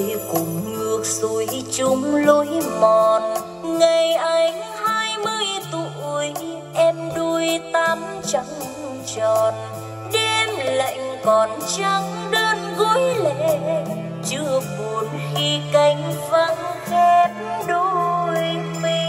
cùng ngược xuôi chung lối mòn. Ngày anh 20 tuổi, em đuôi 8 trăng tròn. Đêm lạnh còn trắng đơn gối lệ, chưa buồn khi cánh vắng khép đôi mi.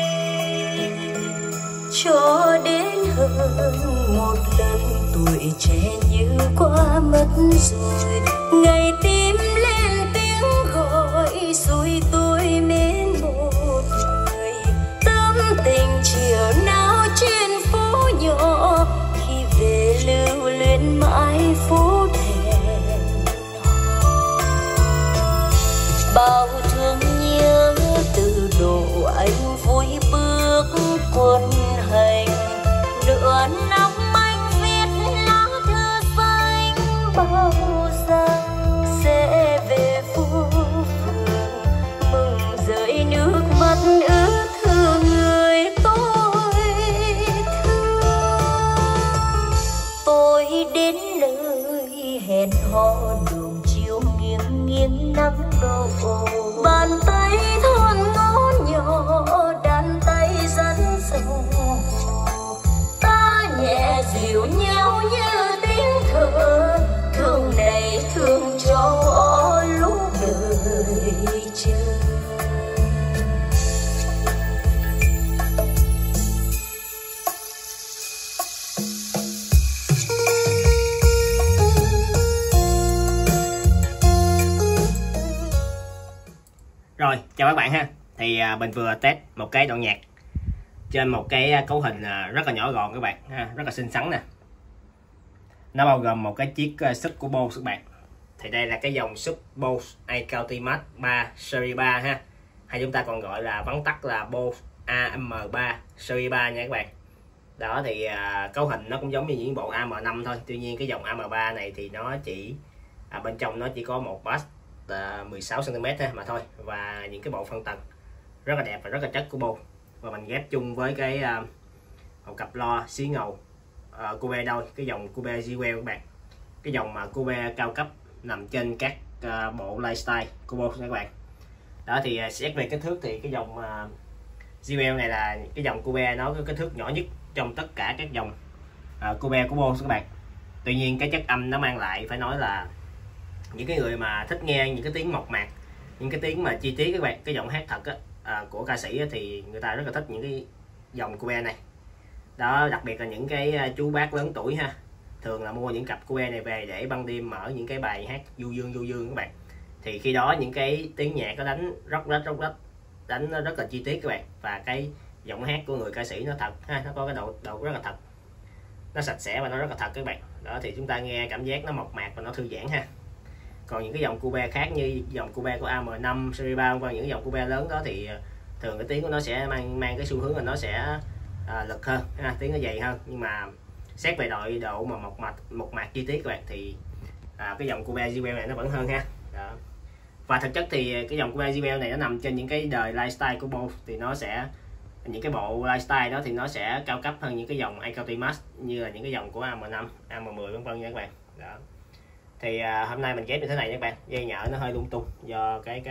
Cho đến hơn một lần tuổi trẻ như qua mất rồi, ngày tim lên tiếng gọi rồi tôi mến một người. Tâm tình chiều nào trên phố nhỏ, khi về lưu luyến mãi phố thẹn hò. Bao thương nhớ từ độ anh vui bước quân hành, nửa năm anh viết lá thư xanh bao rằng sẽ về phố phường, mừng rơi nước mắt ướt thương người tôi thương. Tôi đến nơi hẹn hò đường chiều nghiêng nghiêng nắng đổ, bàn tay thon ngó nhỏ đàn tay dẫn dầu. Ta nhẹ dịu nhau như tiếng thở, thương này thương cho lúc đời chờ. Rồi, chào các bạn ha. Thì mình vừa test một cái đoạn nhạc trên một cái cấu hình rất là nhỏ gọn các bạn ha, rất là xinh xắn nè. Nó bao gồm một cái chiếc sub của Bose các bạn. Thì đây là cái dòng sub Bose Ultimate 3 Series 3 ha, hay chúng ta còn gọi là vắn tắt là Bose AM3 Series 3 nha các bạn. Đó thì cấu hình nó cũng giống như những bộ AM5 thôi. Tuy nhiên cái dòng AM3 này thì nó chỉ bên trong nó chỉ có một bass 16 cm mà thôi, và những cái bộ phân tầng rất là đẹp và rất là chất của Bose. Và mình ghép chung với cái một cặp loa xí ngầu Cube đôi, cái dòng Cube Jewel các bạn, cái dòng mà Cube cao cấp nằm trên các bộ lifestyle của Bose các bạn. Đó thì xét về kích thước thì cái dòng Jewel này là cái dòng Cube nó có kích thước nhỏ nhất trong tất cả các dòng Cube của Bose các bạn. Tuy nhiên cái chất âm nó mang lại phải nói là những cái người mà thích nghe những cái tiếng mộc mạc, những cái tiếng mà chi tiết các bạn, cái giọng hát thật của ca sĩ thì người ta rất là thích những cái dòng Cube này. Đó, đặc biệt là những cái chú bác lớn tuổi ha, thường là mua những cặp Cube này về để ban đêm mở những cái bài hát du dương các bạn. Thì khi đó những cái tiếng nhạc nó đánh róc rách, đánh nó rất là chi tiết các bạn, và cái giọng hát của người ca sĩ nó thật ha, nó có cái độ rất là thật, nó sạch sẽ và nó rất là thật các bạn. Đó thì chúng ta nghe cảm giác nó mộc mạc và nó thư giãn ha. Còn những cái dòng Cube khác như dòng Cube của AM5 Series 3 và những dòng Cube lớn đó thì thường cái tiếng của nó sẽ mang cái xu hướng là nó sẽ lực hơn ha, tiếng nó dày hơn. Nhưng mà xét về độ mà mộc mạc chi tiết các bạn thì cái dòng Cube Jewel này nó vẫn hơn ha. Đó. Và thực chất thì cái dòng Cube Jewel này nó nằm trên những cái đời lifestyle của Bose, thì nó sẽ những cái bộ lifestyle đó thì nó sẽ cao cấp hơn những cái dòng Ultimate như là những cái dòng của AM5, AM10 vân vân nha các bạn. Đó. Thì hôm nay mình ghép như thế này nha các bạn, dây nhợ nó hơi lung tung do cái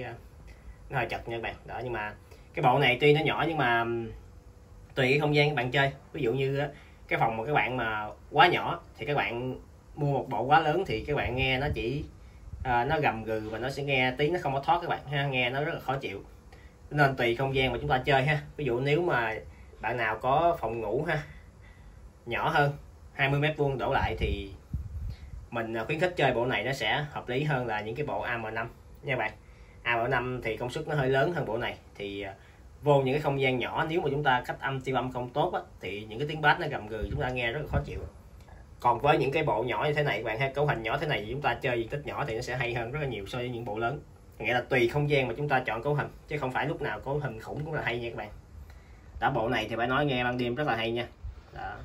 nó hơi chật nha các bạn. Đó, nhưng mà cái bộ này tuy nó nhỏ nhưng mà tùy cái không gian các bạn chơi. Ví dụ như cái phòng mà các bạn mà quá nhỏ thì các bạn mua một bộ quá lớn thì các bạn nghe nó chỉ nó gầm gừ và nó sẽ nghe tiếng nó không có thoát các bạn ha, nghe nó rất là khó chịu. Nên tùy không gian mà chúng ta chơi ha. Ví dụ nếu mà bạn nào có phòng ngủ ha nhỏ hơn 20 m² đổ lại thì mình khuyến khích chơi bộ này, nó sẽ hợp lý hơn là những cái bộ AM5 nha bạn. AM5 thì công suất nó hơi lớn hơn bộ này, thì vô những cái không gian nhỏ nếu mà chúng ta cách âm tiêu âm không tốt á, thì những cái tiếng bass nó gầm gừ chúng ta nghe rất là khó chịu. Còn với những cái bộ nhỏ như thế này các bạn ha, cấu hình nhỏ thế này thì chúng ta chơi diện tích nhỏ thì nó sẽ hay hơn rất là nhiều so với những bộ lớn. Nghĩa là tùy không gian mà chúng ta chọn cấu hình, chứ không phải lúc nào cấu hình khủng cũng là hay nha các bạn. Đó, bộ này thì phải nói nghe ban đêm rất là hay nha. Đó.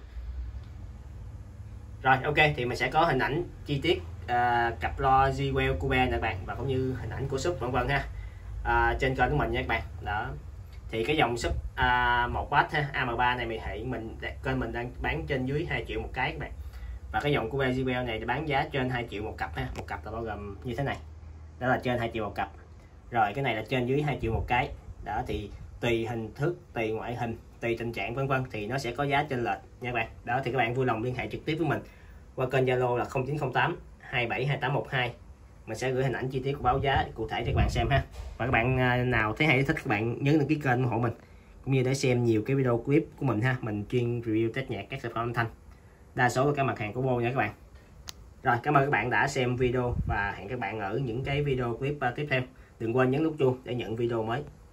Rồi ok, thì mình sẽ có hình ảnh chi tiết cặp loa Jewel Cube nè các bạn, và cũng như hình ảnh của sub vân vân ha, trên kênh của mình nha các bạn. Đó thì cái dòng sub 1W ha, AM3 này kênh mình đang bán trên dưới 2 triệu một cái các bạn. Và cái dòng Cube Jewel này bán giá trên 2 triệu một cặp ha, một cặp là bao gồm như thế này, đó là trên 2 triệu một cặp. Rồi cái này là trên dưới 2 triệu một cái. Đó thì tùy hình thức, tùy ngoại hình, tùy tình trạng vân vân thì nó sẽ có giá chênh lệch nha các bạn. Đó thì các bạn vui lòng liên hệ trực tiếp với mình qua kênh Zalo là 0908 272812. Mình sẽ gửi hình ảnh chi tiết của báo giá cụ thể cho các bạn xem ha. Và các bạn nào thấy hay thích, các bạn nhấn đăng ký kênh ủng hộ mình, cũng như để xem nhiều cái video clip của mình ha. Mình chuyên review test nhạc các sản phẩm âm thanh, đa số là các mặt hàng của Bose nha các bạn. Rồi, cảm ơn các bạn đã xem video và hẹn các bạn ở những cái video clip tiếp theo. Đừng quên nhấn nút chuông để nhận video mới.